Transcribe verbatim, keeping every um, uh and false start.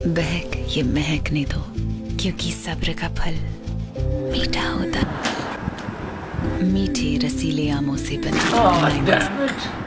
बहक ये महकने दो, क्योंकि सब्र का फल मीठा होता। मीठे रसीले आमों से बने Oh, damn it.